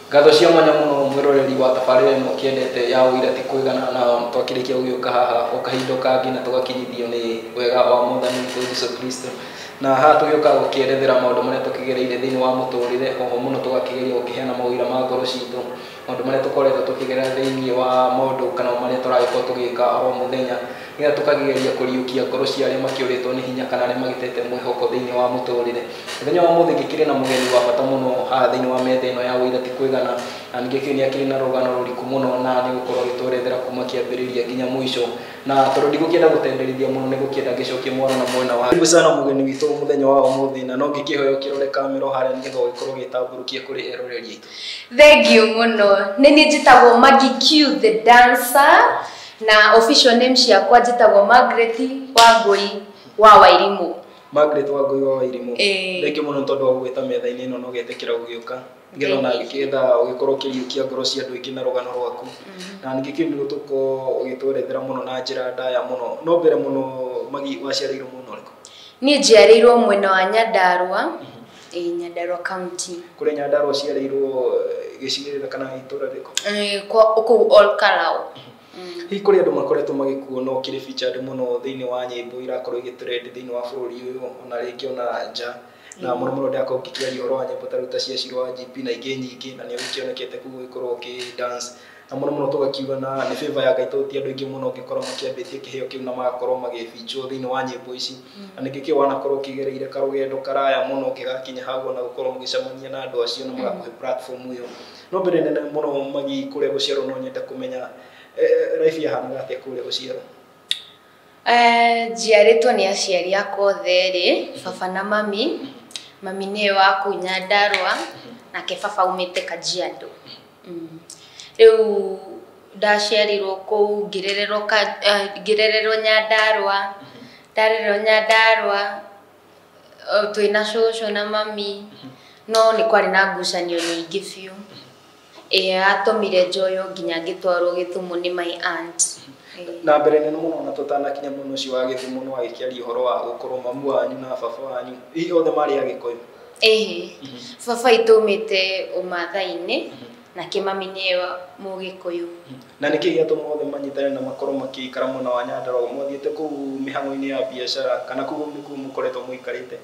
Ngatho cia mwanya muno mwiroreri wa tabarĩra ĩno kĩendete ya ũira ti kũigana na twakĩrĩkia gũgĩũka haha o kahinda kangi na tũgakinyithio nĩ wega wa Mwathani witũ Jesũ Kristo. Na haha tũgĩũka gũkĩerethera maũndũ marĩa tũkĩgereire thĩinĩ wa mũtũrĩre, oho mũno tũgakĩgeria gũkĩheana mawĩra ma ngoro citũ, maũndũ marĩa tũkoretwo tũkĩgerera thĩinĩ wa maũndũ kana marĩa tũragĩkorwo tũgĩka o mũthenya, nĩgetha tũkagĩgeria kũriũkia ngoro cia arĩa makĩũrĩtwo nĩ hinya kana arĩa magĩtete mwĩhoko thĩinĩ wa mũtũrĩre. Mũthenya wa ũmũthĩ ngĩkĩrĩ na mũgeni wa bata mũno haha thĩinĩ wa metha ĩno ya ũira ti kũigana, na ningĩ nĩ akĩrĩ na rũgano rũriku mũno na nĩ gũkorwo agĩtwerethera kuma kĩambĩrĩria nginya mũico, na tondũ ndigũkĩenda gũtenderithia mũno nĩ gũkĩenda ngĩcokie mwana na mwena wa karibu sana mũgeni witũ mũthenya wa ũmũthĩ, na no ngĩkĩhoya ũkĩrore kamera harĩa nĩgetha ũgĩkorwo ũgĩtambũrũkia kũrĩ eroreri aitũ. Thank you mũno. Nĩ niĩ njĩtagwo Maggie Q the dancer, na official name ciakwa njĩtagwo Margaret Wangui wa Wairimũ. Margaret Wangui wa Wairimũ. Thank you mũno tondũ wa gũgĩta metha-inĩ ĩno na ũgetĩkĩra gũgĩũka, nĩgetha ona ngĩkĩenda ũgĩkorwo ũkĩriũkia ngoro cia andũ aingĩ na rũgano rwaku, na ningĩ kĩu nĩ gũtũkorwo ũgĩtwerethera mũno na njĩra ndaya mũno. No mbere mũno Maggie, waciarĩirwo mũno ũrĩkũ? Niĩ njiarĩirwo mwena wa Nyandarua, Nyandarua County. Kũrĩa Nyandarua ciarĩirwo gĩcigĩrĩra kana itũũra rĩkũ? Kũu Olkalau. Hihi kũrĩ andũ makoretwo magĩkuona ũkĩrĩ featured mũno thĩinĩ wa nyĩmbo irakorwo igĩtrend thĩinĩ wa bũrũri ũyũ ona rĩngĩ ona nja, na mũno mũno ndakorwo ngĩkĩaria ũhoro wa nyĩmbo ta rĩu ta cia Shirũ wa GP na ingĩ nyingĩ, na nĩ ũgĩkĩonekete kũu gũgĩkorwo ũkĩ-dance, na mũno mũno tũgakiuga na nĩ favour ya Ngai tondũ ti andũ aingĩ mũno ũngĩkorwo makĩambĩtie kĩheo kĩu na magakorwo magĩbinjwo thĩinĩ wa nyĩmbo ici, na ningĩ kĩo wanakorwo ũkĩgereire karũgendo karaya mũno ũkĩgakinya hau na gũkorwo mũgĩcemania na andũ acio na magakũhe platform ĩyo. No mbere nene mũno Maggie, kũrĩa gũciarwo no nyende kũmenya life yahanaga atĩa kũrĩa gũciarwo? Njiarĩtwo nĩ aciari akwa othe erĩ, baba na mami. Mami nĩ wa kũu Nyandarua, nake baba umĩte Kajiado. Rĩu ndaciarirwo kũu, ngĩrererwo Nyandarua, ndarererwo Nyandarua twĩna cũcũ na mami, no nĩ kwarĩ na ngucanio nyingĩ biũ. Atũmire njoyo nginya ngĩtwarwo Gĩthumo nĩ my aunt. Na mbere nene mũno na tũtanakinya mũno ũcio wa Gĩthumo nĩ wagĩkĩaria ũhoro wa gũkorwo mamu wanyu na baba wanyu hihi othe marĩ Agĩkũyũ? Baba aitũ aumĩte ũmathai-inĩ, nake mami nĩ Mũgĩkũyũ. Na nĩkĩ gĩatũma othe manyitane na makorwo makĩikara mwena wa Nyandarua? Mwathiĩte kũu mĩhang'o-inĩ ya biacara kana kũu nĩkuo mũkoretwo mũikarĩte?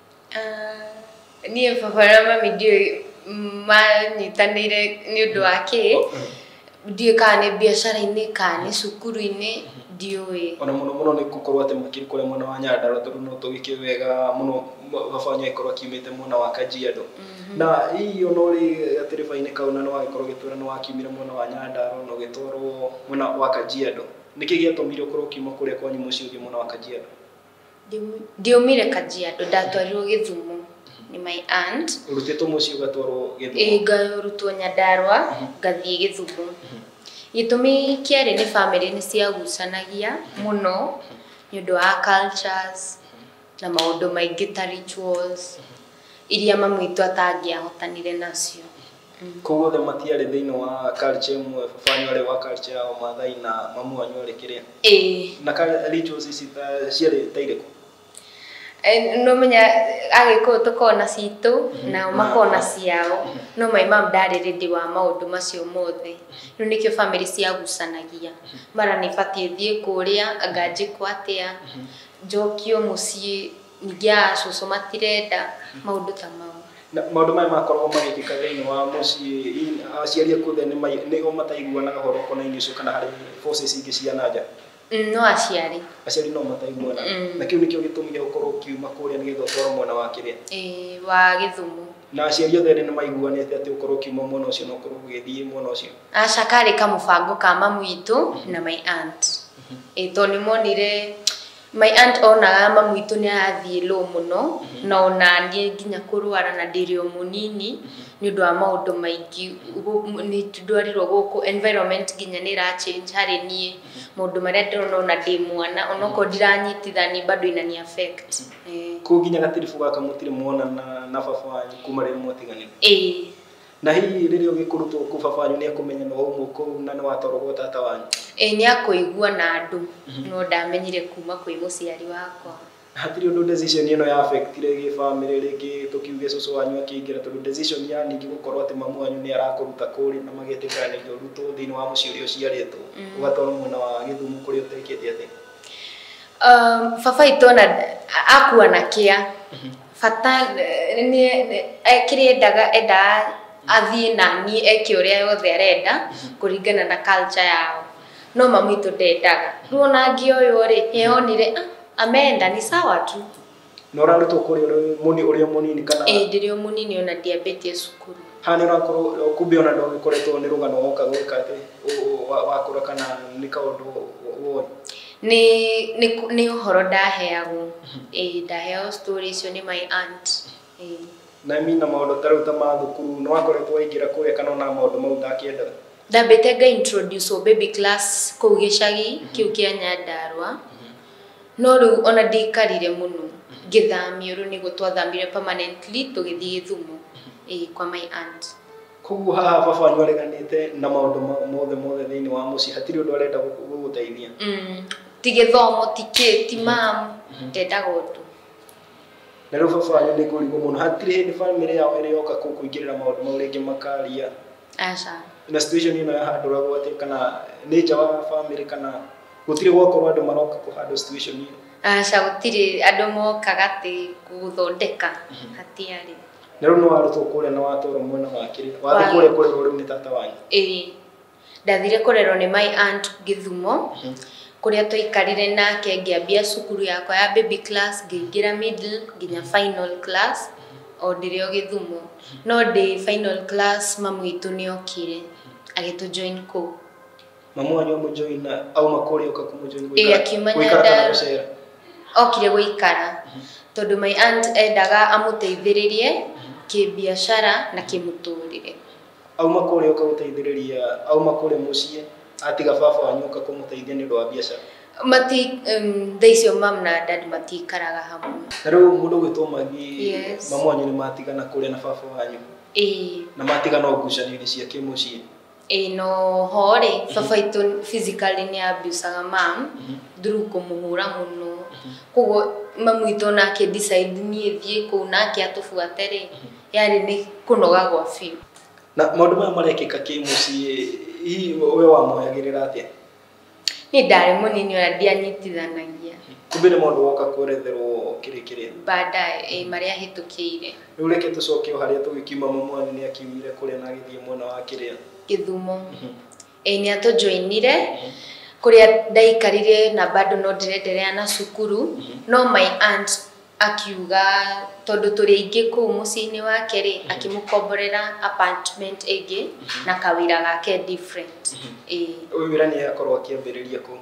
Niĩ baba na mami ndiũĩ manyitanĩire nĩ ũndũ wa kĩ, ndiũĩ kana nĩ biacara-inĩ kana nĩ cukuru-inĩ, ndiũĩ. Ona mũno mũno nĩ gũkorwo atĩ makĩrĩ kũrĩa mwena wa Nyandarua tondũ no tũgĩkĩũĩ wega mũno baba wanyu agĩkorwo akiumĩte mwena wa Kajiado. Na hihi ona ũrĩ gatereba-inĩ kau na nĩ wagĩkorwo ũgĩtwĩra nĩ wakiumire mwena wa Nyandarua na ũgĩtwarwo mwena wa Kajiado, nĩkĩ gĩatũmire ũkorwo ũkiuma kũrĩa kwanyu mũciĩ ũthiĩ mwena wa Kajiado? Ndiumire Kajiado, ndatwarirwo Gĩthumo nĩ my aunt. Ũrutĩtwo mũciĩ ũgatwarwo Gĩthumo? Ngarutwo Nyandarua ngathiĩ Gĩthumo. Gĩtũmi kĩarĩ nĩ family nĩ ciagucanagia mũno nĩ ũndũ wa cultures na maũndũ maingĩ ta rituals iria mamu witũ atangĩahotanire nacio. Koguo othe matiarĩ thĩinĩ wa culture ĩmwe, baba wanyu arĩ wa culture ya Ũmaathai na mamu wanyu arĩ kĩrĩa? Na rituals ici ciarĩ ta irĩkũ? No menya Agĩkũyũ tũkoragwo na citũ na makoragwo na ciao, no my mom ndarĩ ready wa maũndũ macio mothe. Rĩu nĩkĩo family ciagucanagia, mara nĩ batiĩ thiĩ kũrĩa, anga njĩkwo atĩa, njokio mũciĩ, ningĩ cũcũ matirenda, maũndũ ta mau. Na maũndũ maya makoragwo magĩkĩka thĩinĩ wa mũciĩ, aciari aku othe nĩo mataiguanaga ũhoro ũkonainie ũcio kana harĩ forces ingĩ cia na nja? No aciari no mataiguana, na kĩu nĩkĩo gĩtũmi gĩa gũkorwo ũkiuma kũrĩa nĩgetha ũtwarwo mwena wa kĩrĩa? Wa Gĩthumo. Na aciari othe erĩ nĩ maiguanĩte atĩ ũkorwo ũkiuma mwena ũcio na ũkorwo ũgĩthiĩ mwena ũcio? Aca karĩ kamũbango ka mamu witũ na my aunt. Tondũ nĩ monire my aunt onaga mamu witũ nĩ arathiĩ low mũno, na ona niĩ nginya kũrwara na ndĩrĩ o mũnini nĩ ũndũ wa maũndũ maingĩ nĩ ndwarirwo gũkũ, environment nginya nĩ ĩra-change harĩ niĩ, maũndũ marĩa ndĩrona ona ndĩ mwana onokorwo ndiranyitithania bado inani affect. Kũu nginya gatiribu gaka mũtirĩ muonana na baba wanyu kuma rĩrĩa mwatiganire? Na hihi rĩrĩa ũgĩkũrutwo kũu baba wanyu nĩ akũmenya nĩ wauma kũu na nĩ watwarwo gwa tata wanyu? Nĩ akũigua na andũ, no ndamenyire kuma kwĩ mũciari wakwa. hatiri undu decision ino ya affectire gi family rigi tukiuge cucu wanyu akiingira tondu decision ya ningi gukorwo ati mamu wanyu ni arakuruta kuri na magetikana ni urutwo thiini wa muci uria uciaritwo ugatwara mwena wa Githumu kuri uteketie ati baba itona akua na kia fata ni ekiriendaga enda athie na ni eke uria yothe arenda kuringana na culture yao no mamu itu ndendaga ruona ngioyo ri yonire amenda ni sawa tu nora rutwo kuri uria munini kana ndirio munini ona diabetes cukuru hani rakorwo kumbe ona ndo gikoretwo ni rugano woka gwika ati wakura kana ni kaundu woi ni uhoro ndaheagwo ndaheo stories ni my aunt na mina maundu taruta ma thukuru no akoretwo aingira kuria kana na maundu mau ndakiendaga ndambete ga introduce o baby class ku gicagi kiu kia Nyandarua no riu ona ndikarire muno ngithamio ru ni gutwathamire permanently tugithie Githumu kwa my aunt kugu haha baba wanyu areganite na maundu mothe thiini wa muci hatiri undu arenda guguteithia tigithomo tiketi mam ndendaga undu na riu baba wanyu ni kurigo muno hatiri ni family yao iri yoka kuingirira maundu mau ringi makaria aca na situation ino ya handuragwo ati kana nature wa family kana gutire gwakorwo andu maroka kuhandle situation ino aca gutire andu mokaga ati guthondeka hatiari na riu no warutwo kuria na watoro mwena wa kiri wathi kuria kurerwo riu ni tata wanyu ndathire kurerwo ni my aunt Githumo kuria twikarire nake ngiambia cukuru yakwa ya baby class ngiingira middle nginya final class o ndirio Githumo no ndi final class mamu itu ni okire agitu join ko mamu wanyu mujoin au makuria ukakumojoin gwikara okire gwikara tondu my aunt endaga amuteithiririe kibiashara na kimuturire au makuria ukaguteithiriria au makuria mucie atiga baba wanyu ukakumuteithia ni ndo biashara mati thaicio mam na dad matikaraga hamwe na riu mundu gwitwo magi mamu wanyu ni matigana kuria na baba wanyu na matigana ngucanio cia kimucie no hore baba itu physically ni abusaga mam nduru kumuhura muno kugo mamu itu nake decide ni thie ku nake atufuatere yani ni kunoga gwa fiu na maundu maya marekika kimucie hii we wa moyagirira atia ni ndari munini ona ndianyitithanagia kumbe ni maundu woka kuretherwo kirikire baadaye maria hitukire riu reke tucoke haria tugikiuma mamu wanyu ni akiumire kuria na agithie mwena wa kiria Githumo ni atujoinire kuria ndaikarire na bado no ndirenderea na cukuru no my aunt akiuga tondu turi ingi ku muciini wake ri akimukomborera apartment igi na kawira gake different wira ni akorwo akiambiriria ku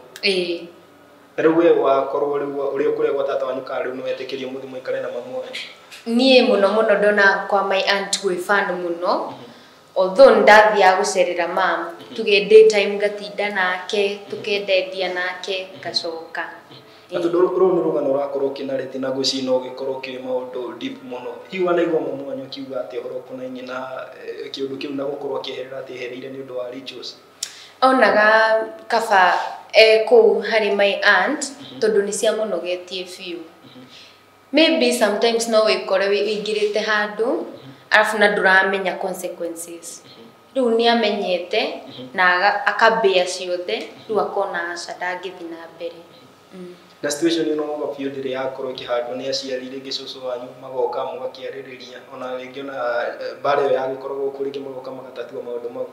riu we wakorwo riu uri kuria gwa tata wanyu ka riu no etikirie muthimo ikare na mamu wanyu nie muno ndona kwa my aunt gwi fan muno although ndathia gucerera mam tuge daytime gatinda nake tukendendia nake gacoka atu ro ni rugano rakorwo kinareti na gucina ugikorwo ki maundu deep muno hiwa na igwa mamu wanyu kiuga ati horo kunaini na kiundu kiu na gukorwo kiherera ati hereire ni undu wa rituals onaga kaba ku hari my aunt tondu ni cia munogetie fiu maybe sometimes no wikore wingirite handu alafu na duramenya consequences riu ni amenyete na akabea ciothe riu akona acandangithi na mbere na situation ino ngo pio dire yakorwo kihandwo ni aciarire gicucu wanyu magoka mugakiaririria ona ringi ona bare ya gikorwo kuri ki magoka magatatua maundu mau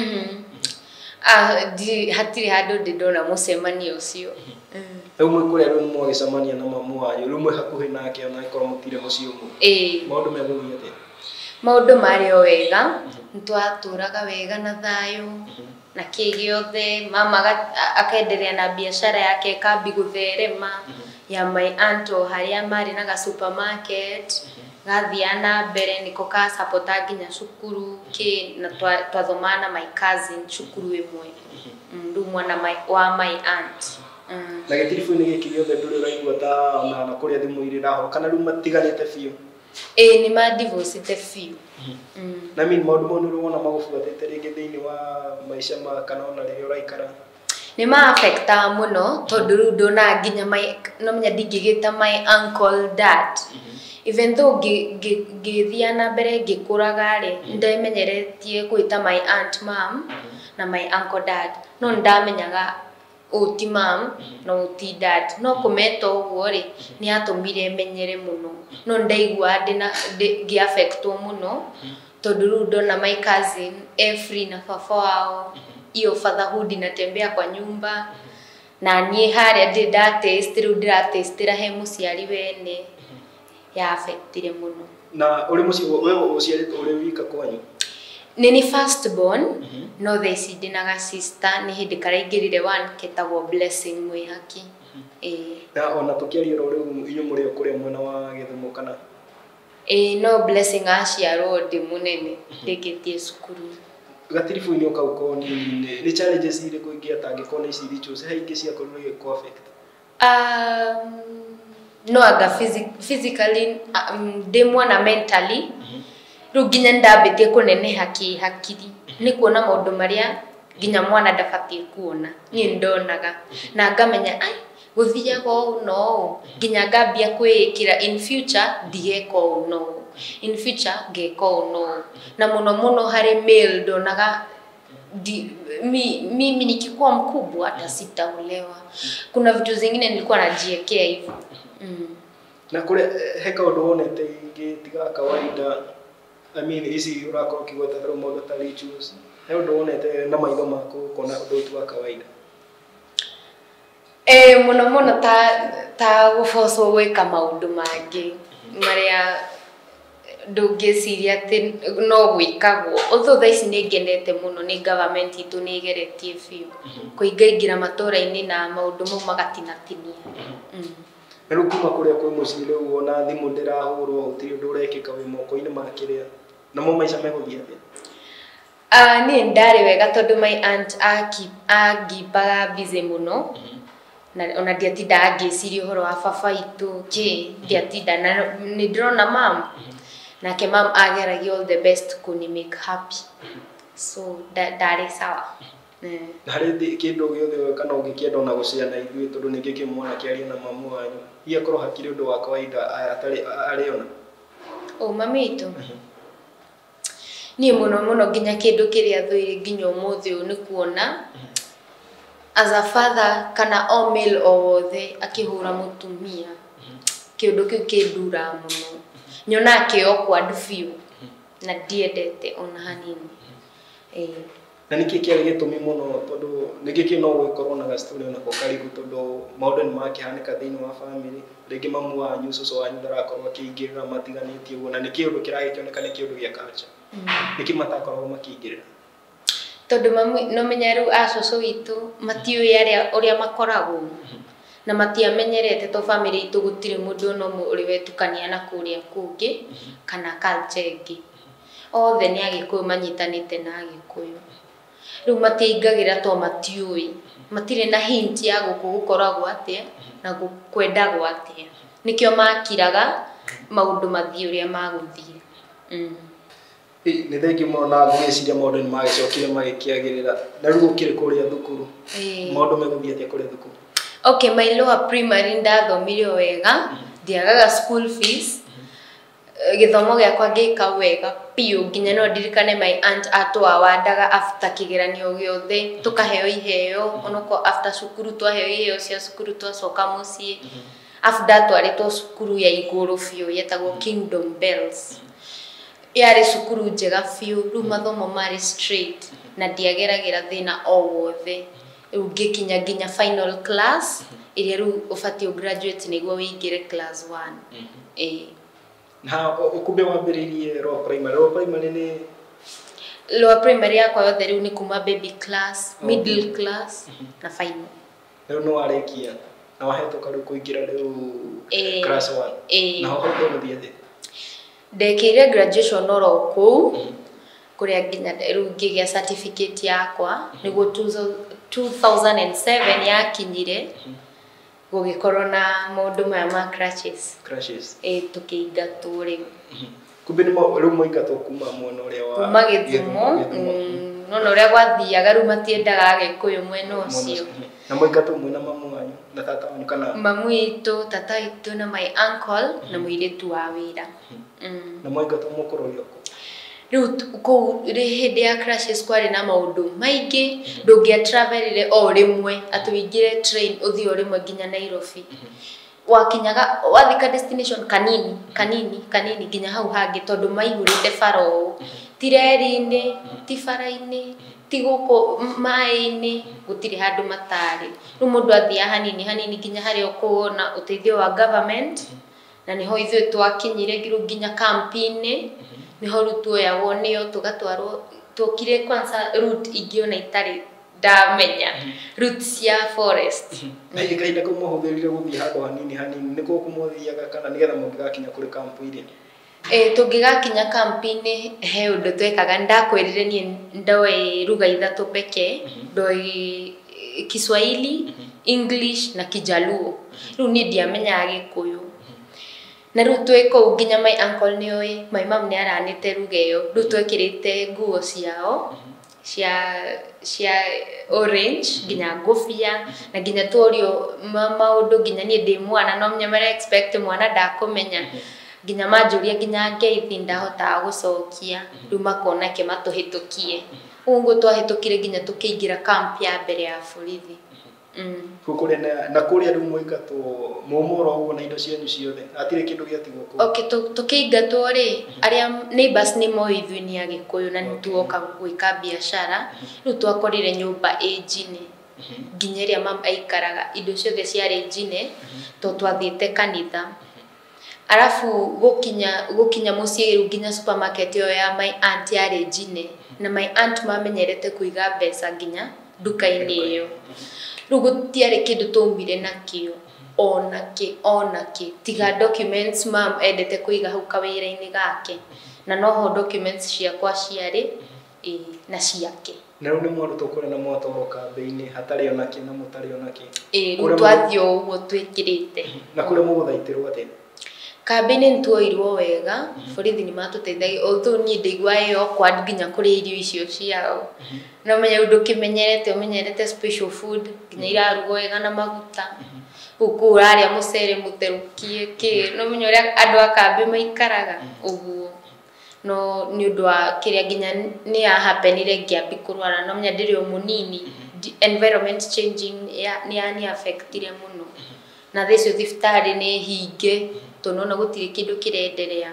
hatiri handu ndona mucemanio ucio riu mwikuria riu mwagicamania na mamu wanyu riu mwe hakuhi nake ona ikorwo mutire mucio mu maundu meguthia ati maundu mari o wega ntwaturaga wega na thayo na kigiothe mama akaendelea na biashara yake kambi gutherema ya my aunt haria mari na ga supermarket gathiana mbere niko ka support nginya cukuru ki na twathomana my cousin cukuru imwe ndu mwana wa my aunt na getirifu ni gikigiothe nduri raigwa ta na kuria thimu iri raho kana riu matiganite fiu ni ma divorce te fiu na mimi maundu mau ni ruona magubuatite ringi thiini wa maisha ma kana ona ririo raikara nĩ ma affecta mũno tondũ rĩu ndona nginya no menya ndingĩgĩta my uncle dad even though ngĩthiĩ na mbere ngĩkũraga rĩ ndamenyeretie gwĩta my aunt mom na my uncle dad no ndamenyaga ti mom no ti dad no kũmeta ũguo rĩ nĩ atũmire menyere mũno no ndaigua ngĩ affectwo mũno tondũ rĩu ndona my cousin free na baba wao hiyo fatherhood inatembea kwa nyumba na niĩ harĩa ndataste rĩu ndĩratastĩra he mũciari wene ya affectire mũno. Na uri wewe uciarĩtwo uri wika kwanyu? Nini first born no thaa ici ndĩnaga sister nĩ hĩndĩ karaingĩrire one ketagwo Blessing Mwĩhaki. Na ona tũkĩaria rĩu inyuĩ mũrĩ o kũrĩa mwena wa Gĩthumo kana? No Blessing aciarwo ndĩ mũnene ndĩkĩtie cukuru. Gatiribu-inĩ ũkauka nini nĩ challenges irĩkũ ingĩ atangĩkorwo nĩ ici rituals he ingĩ ciakorirwo igĩkũ affect? No anga physically ndĩ mwana mentally rĩu nginya ndambĩtie kũneneha kĩhakiri nĩ kuona maũndũ marĩa nginya mwana ndabatiĩ kuona niĩ ndonaga na ngamenya gũthiaga ũũ no nginya ngambia kwĩĩkĩra in future ndigeka ũũ no in future ngeka ũũ no na mũno harĩ male ndonaga mimi nikikuwa mkubwa hata sitaolewa. Kuna vitu zingine nilikuwa najiwekea hivyo. Na kule heka ũndũ wonete ingĩ tiga kawaida I mean hizi ũrakorwo ũkĩgweta through maũndũ ta rituals he ũndũ wonete na maitho maku ũkona ũndũ tu wa kawaida? Mũno ta gũbocwo gwĩka maũndũ mangĩ marĩa ndũngĩciria atĩ no gwĩkagwo although thaa ici nĩ ngenete mũno nĩ government itũ nĩ ĩgeretie biũ kũingaingĩra matũũra-inĩ na maũndũ mau magatinatinia. Rĩu kuma kũrĩa kwĩ mũciĩ rĩu wona thimũ ndĩrahũrwo gũtirĩ ũndũ ũrekĩka wĩ moko-inĩ ma kĩrĩa namo maica megũthiĩ atĩa? Niĩ ndarĩ wega tondũ my aunt angimbaga busy mũno na ona ndiatindaga ngĩciria ũhoro wa baba itũ ndiatinda na nĩ ndĩrona mam nake mam ageragia all the best kũni make happy so ndarĩ sawa. Na harĩ kĩndũ gĩothe kana ũngĩkĩenda ona gũcare na ithuĩ tondũ nĩ ngĩkĩmuona akĩaria na mamu wanyu hihi akorwo hakĩrĩ ũndũ wa kawaida arĩ ona? Mami witũ niĩ mũno nginya kĩndũ kĩrĩa thũire nginya ũmũthĩ ũyũ nĩ kuona as a father kana o male o wothe akĩhũra mũtumia kĩndũ kĩu kĩnduraga mũno nyonaga kĩ awkward biũ na ndiendete ona hanini. Na nĩkĩ kĩarĩ gĩtũmi mũno tondũ nĩkĩ no gũgĩkorwo na gastori onako karigu tondũ maũndũ nĩ makĩhanĩka thĩinĩ wa family rĩngĩ mamu wanyu cũcũ wanyu ndarakorwo akĩingĩrĩra matiganĩtie ũguo na nĩkĩ ũndũ kĩragĩkĩoneka nĩ kĩũndũ gĩa culture nĩkĩ matakoragwo makĩingĩrĩra? Tondũ mamu no menya rĩu cũcũ witũ matiũĩ ũrĩa makoragwo na matiamenyerete to family itũ gũtirĩ mũndũ ona ũmwe ũrĩ wetukania na kũrĩa kũngĩ kana culture ĩngĩ othe nĩ Agĩkũyũ manyitanĩte na Agĩkũyũ rĩu matiingagĩra to matiũĩ matirĩ na hint ya gũkũ gũkoragwo atĩa na kwendagwo atĩa nĩkĩo makiraga maũndũ mathiĩ ũrĩa magũthiĩ. Nĩ thengi mũno na ngwĩciria maũndũ nĩ magĩcokire magĩkĩagĩrĩra na rĩu gũkĩrĩ kũrĩa thukuru maũndũ megũthiĩ atĩa kũrĩa thukuru? Okay, my lower primary ndathomire wega ndiagaga school fees gĩthomo gĩakwa ngĩka wega piũ nginya no ndirikane my aunt atwawandaga after kĩgeranio gĩothe tũkaheo iheo onako after cukuru twaheo iheo cia cukuru twacoka mũciĩ after ndatwarĩtwo cukuru ya igũrũ biũ yetagwo Kingdom Bells yarĩ cukuru njega biũ rĩu mathomo marĩ straight na ndiageragĩra thĩna o wothe rĩu ngĩkinya nginya final class ĩrĩa rĩu ũbatiĩ graduate nĩguo wĩingĩre class 1. Na ũkumbe wambĩrĩirie lower primary nĩ lower primary yakwa yothe rĩu nĩ kuma baby class middle class na final. Rĩu nĩ warĩkia na wahetũka rĩu kũingĩra rĩu class 1 na ho ũgũthiĩ atĩa? Ndekĩire graduation oro kũu kũrĩa nginya rĩu ngĩgĩa certificate yakwa nĩguo 2007 yakinyire gũgĩkorwo na maũndũ maya ma crashes tũkĩingatwo rĩu. Kumbe nĩ rĩu mũingatwo kuma mwena ũrĩa wa kuma Gĩthumo no ũrĩa gwathiaga rĩu matiendaga Agĩkũyũ mwena ũcio Na mwaingatwo mwina mamu wanyu na tata wanyu kana mamu itu tata itu na my uncle na muiretu wa wira. Na mwaingatwo mukurorio ko riu ko hindi ya crashes kwari na maundu maingi ndungia travelire o rimwe atuingire train uthi o rimwe nginya Nairobi. Wakinyaga wathika destination kanini nginya hau hangi tondu maihurite faro tireri-ini tifara-ini tiguko mai-ini gutiri handu matari riu mundu athia hanini nginya hari okuona uteithio wa government na niho ithuĩ twakinyire nginya kampi-ini niho rutu ya wonio tugatwarwo tukire kwanza route ingiona itari ndamenya route cia forest na ikaida ko muhũthĩrire gũthii handu hanini niko kumuthiaga kana nigetha mũngigakinya kuri kampu iria tungigakinya kampi-ini he undu twekaga ndakwirire nie ndoe lugha ithatu peke ndoe Kiswahili English na Kijaluo riu nie ndiamenyaga Gikuyu na riu twiko nginya my uncle nioi my mom ni aranite lugha iyo riu twekirite nguo ciao cia orange nginya ngofia na nginya torio maundu nginya nie ndi mwana no mnyamara expect mwana ndakumenya nginya manjuria nginya ngeithi ndahota gucokia riu makona ke matuhitukie ungu twahitukire nginya tukiingira camp ya mbere ya borithi kukure na kuria riu mwigatwo mumoro uguo na indo cianyu ciothe atire kindu giatigwo ku okay tukiingatwo ri aria neighbors ni moithwi ni ya Gikuyu na nituoka gwika biashara riu twakorire nyumba ejine nginya ria mama aikaraga indo ciothe ciari ejine to twathiite kanitha arafu gukinya mucii riu nginya supermarket yo ya my aunt yari ejine na my aunt mamenyerete kuiga mbeca nginya duka-ini iyo riu gutiari kindu tumbire nakio onake tiga documents mam endete kuiga hau kawira-ini gake na noho documents ciakwa ciari na ciake na riu ni mwandu tukure na mwatoroka bei-ini hatari onake na mutari onake riu twathio uguo twikirite na kure muguthaitĩrwo atia kambi-ini nituoirwo wega borithi ni matuteithagia although nie ndaigua iyo kwa nginya kuria irio icio ciao no menya undu umenyerete special food nginya irarugwo wega na maguta uku aria mucere muterukie no menya uria andu a kambi maikaraga uguo no ni undu wa kiria nginya ni ya happenire ngiambi kurwara no menya ndiri o munini environment changing ni affectire muno na thicio thiftari ni hinge tonona gutire kindu kirenderea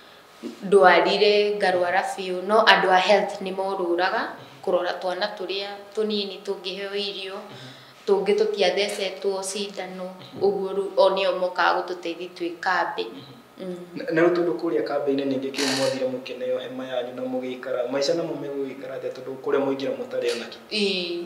ndwarire ngarwara biu no andu a health ni moruraga kurora twana turia tunini tungiheo irio tungi tutiathecetwo cindano uguo onio moka gututeithi twi kambi na riu tundu kuria kambi-ini ningi kiu mwathire mukineo hema yanyu na mugikara maica na mumegugikara atia tondu kuria muingira mutari onaki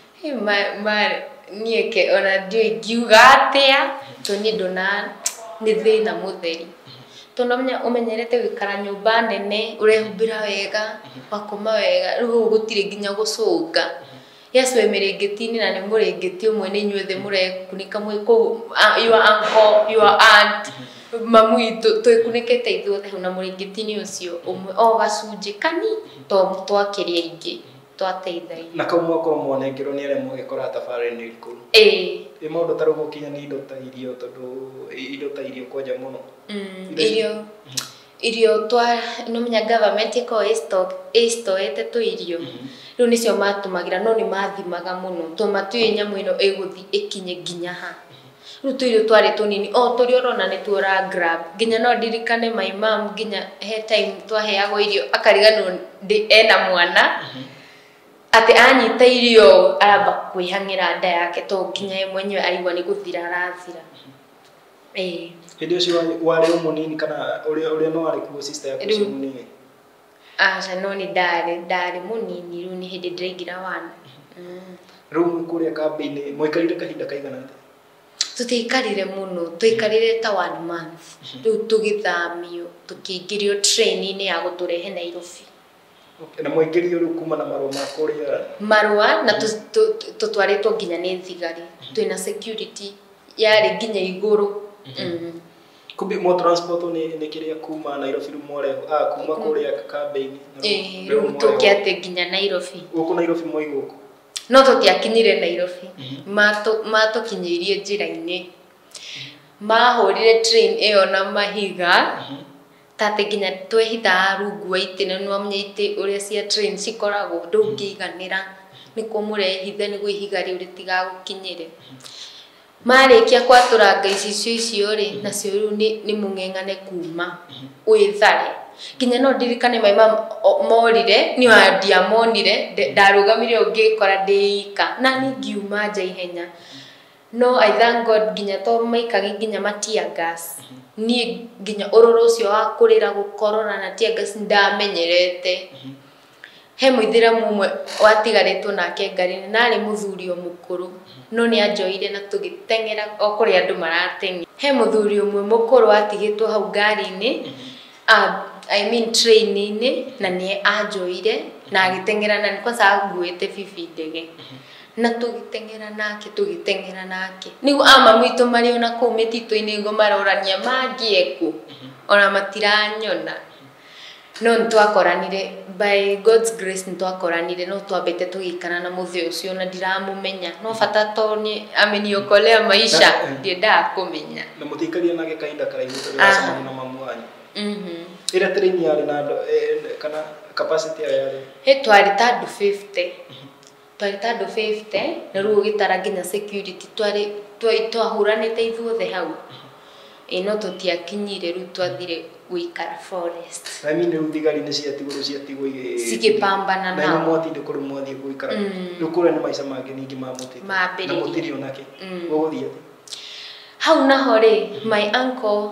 nieke ona ndio ngiuga atia toni ndona ni thina mutheri tondu umenyerete gwikara nyumba nene urehumbira wega wakoma wega riu gutire nginya gucunga yesu emirengeti-ini na ni murengeti umwe ni inyuothe murekunika mwi ku your uncle your aunt mamu itu twikunikete ithuothe na murengeti-ini ucio umwe o gacunji kani to twakiria ingi twateithagia na kau mwakorwo mwanengerwo ni aria mwagikora tafari-ini iriku maundu ta riu gukinya ni indo ta irio tondu indo ta irio kwanja muno irio twa no menya government iko stoete tu irio riu nicio matumagira no ni mathimaga muno to matui nyamu ino eguthi ikinye nginya ha riu tu irio twari tunini turi orona ni tuora grab nginya no ndirikane my mom nginya he time twaheagwo irio akariganwo ena mwana ati anyita irio aramba kwihangira nda yake to nginya ye mwenyewe aigwa ni guthira arathira hindi ucio wari munini kana uria no ari kuo sister yaku ucio munini no ni ndari munini riu ni hindi ndiraingira wana riu kuria kambi-ini mwikarire kahinda kaigana atia tutiikarire muno twikarire ta 1 month riu tugithamio tukiingirio train-ini ya guturehe Nairobi na mwigirio riu kuma na marua na tutwaritwo nginya ni thigari twina security yari nginya iguru kumbe mo transport ni kiria kuma Nairobi rumore kuma kuria kambi-ini riu tukiate nginya Nairobi guku Nairobi moi guku no tutiakinyire Nairobi matukinyirie njira-ini mahurire train iyo na mahiga tate nginya twehitha rungu wa itene no mnyeite uria cia train cikoragwo ndungiganira niko murehithe niguo ihiga riu ritigagukinyire marikia kwaturanga icio ri nacio riu ni mung'eng'ane kuma withare nginya no ndirikane maima morire ni ndiamonire ndarugamire ungikora ndiika na ni ngiuma nja ihenya no I thank God nginya to maikagi nginya matia gas ni nginya ururu ucio wa kurira gukorora na tia gas ndamenyerete he muithira mumwe watigaritwo nake ngari nari muthuri mukuru no ni anjoire na tugitengera okuri andu maratengi he muthuri umwe mukuru atigitwo hau ngari-ini I mean train-ini na ni anjoire na agitengera na kwanza nguite bibi ndege na tugitengera nake nigu ama mwitu mari ona ku mititu-ini ngo marorania mangieku ona matiranyona no ntwakoranire by God's grace ntwakoranire no twambete tugikana na muthio ucio na ndiramumenya no bata to ni ameniokolea maisha ndienda kumenya na mutikaria nake kainda karaihu tugacemania na mamu wanyu ira train yari na kana capacity yari he twari tandu 50 na ruo gitara nginya security twahuranite ithuothe hau ino tutiakinyire ru twathire guikara forest I mean ru thigari ni ciatigwo sigipambana na mwatinde kuri mwathi guikara ru kura ni maica mangi ningi mamutite na mutiri onake guguthia hau naho ri my uncle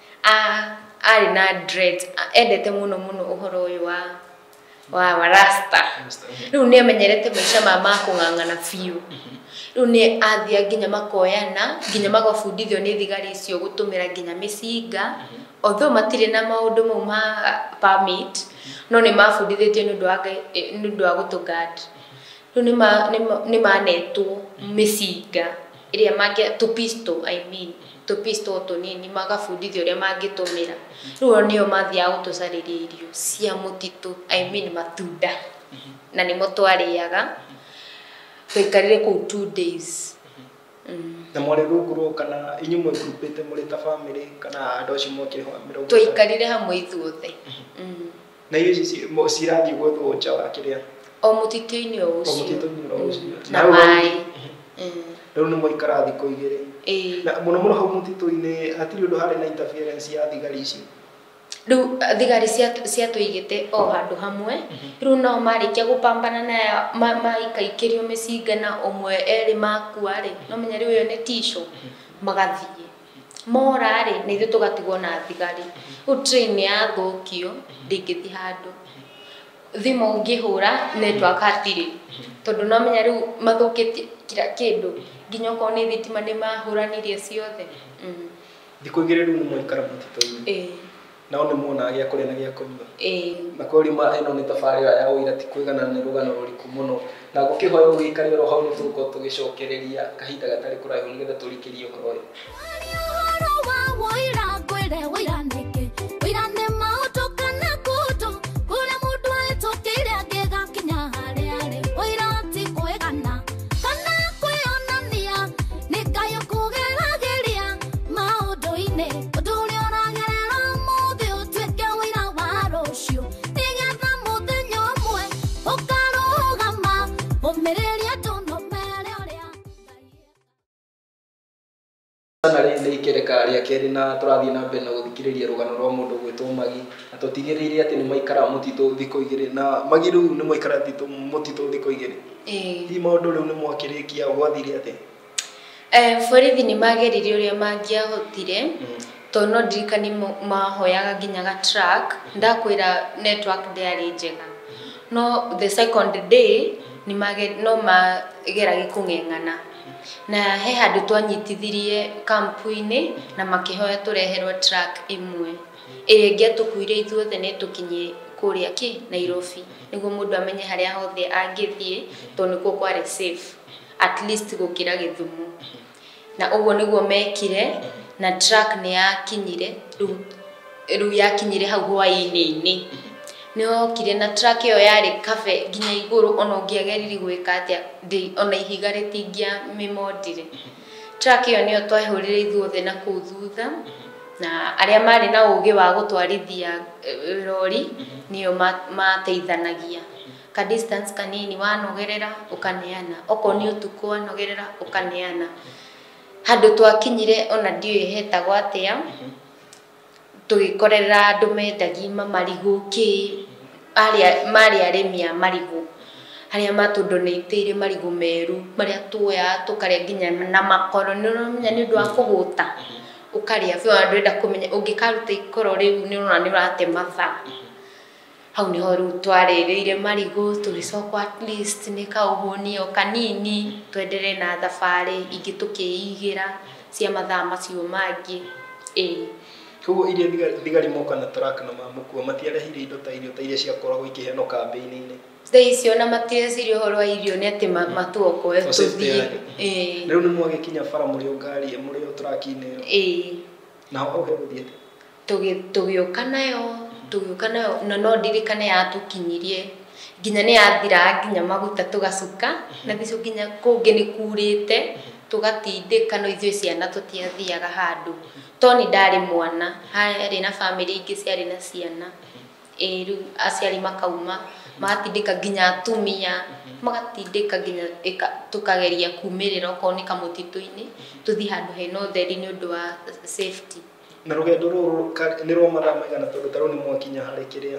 ari na dread endete muno uhoro uyu wa rasta riu ni amenyerete maica ma kung'ang'ana fiu riu ni athia nginya makoyana nginya magabundithio ni thigari icio gutumira nginya micinga although matire na maundu mau ma permit no ni mabundithitio ni undu wa gutugard riu ni manetwo micinga iria mangi tupisto I mean tupisto tunini magabundithio uria mangitumira riu nio mathia gutucariria irio cia mutitu I mean matunda na ni mutwariaga twikarire ku 2 days na mwari ruguru kana inyumwe groupete muri ta family kana andu acio mokire hamwe twikarire hamwe ithuothe na icio cirathi gwetho nja wa kiria o mutitu-ini ucio na mai riu ni moikara thiko igiri na muno hau mutitu-ini atiri undu hari na interference ya thigari icio riu thigari cia tuigite o handu hamwe riu no marikia gupambana na maikaikirio micinga na umwe eri makua ri no menya riu yo ni tisho magathie mora ri na ithu tugatigwo na thigari riu train ya thukio ndingithi handu thimo ngihura network atiri tondu no menya riu mathukitie kira kindu nginya ko ni thitima ni mahuranirie ciothe thiko igiri riu ni moikara mutitu-ini nao ni muona gia kuria na gia kunywa na kweli ino ni tabarira ya uira ti kwigana ni rugano ruriku muno na gukihoya ugikari ro hau ni tuko tugicokereria kahinda gatari kuraihu nigetha turikirie ukoro sana ni ikereka ria keri na turathie na mbere na guthikiriria rugano rwa mundu gwitwo Magi na tutigiriire ati ni maikara mutitu thiko igiri na Magi riu ni maikara mutitu thiko igiri hi maundu riu ni mwakirikia gwathire ati borithi ni mageririe uria mangiahotire to no ndirikani mahoyaga nginya ga track ndakwira network ndiari njega no the second day ni mageragi kung'eng'ana na he handu twanyitithirie kampu-ini na makihoya tureherwo track imwe iria ngiatukuire ithuothe ni tukinye kuria Nairobi niguo mundu amenye haria hothe angithie to nikuo kwari safe at least gukira Githumu na uguo niguo mekire na track ni yakinyire riu yakinyire hau hwaini-ini no kire na track yo yari cafe ginya iguru ona ungiageriri gwika atia ona ihiga ritingia mimodire track yo niyo twahurire ithuothe na kuthutha na aria mari na ugi wa gutwarithia lori niyo mateithanagia ka distance kanini wanogerera ukaneana oko ni utuku wanogerera ukaneana handu twakinyire ona ndio hetagwo atia tugikorera andu mendagia marigu ki aria aremia marigu aria matudonatire marigu meru maria tuoya tukaria nginya na makoro ni ndu wa kuguta ukaria fyo andwenda kumenya ungikaruta ikoro riu ni urona ni urate matha hau ni horu twarereire marigu tugicoka at least ni kauhunio kanini twendere na thabari ingi tukiigira cia mathaa macio mangi Kugo iria thigari moka na track na mamukua matiarehire indo ta iria ciakoragwo ikiheno kambĩ-inĩ icio na matire horo wa irio ni ati matuokoe tuthie riu ni mwagikinya bara muri ngari muri track-inĩ na ho he guthiete tugiuka nayo na no ndirikane yatukinyirie nginya ni yathira nginya maguta tugacuka na thico nginya kungi ni kurite tugatindika no ithuĩ ciana tutiathiaga handu toni ndari mwana hari na family ingi ciari na ciana riu aciari makauma magatindika nginya atumia magatindika nginya tukageria kumirira oko ni kamutito-ini tuthi handu hena utheri ni undu wa safety na rugendo ruru ni rwa mathaa maigana tondu taru ni mwakinya hari kiria